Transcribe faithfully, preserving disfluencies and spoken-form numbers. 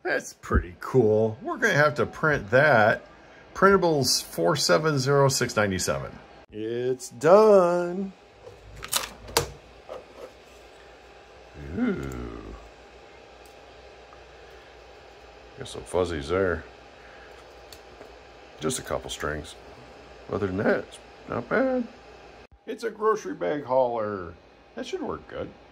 That's pretty cool. We're going to have to print that. Printables four seven zero six nine seven. It's done. Ooh. Got some fuzzies there. Just a couple strings. Other than that, it's not bad. It's a grocery bag hauler. That should work good.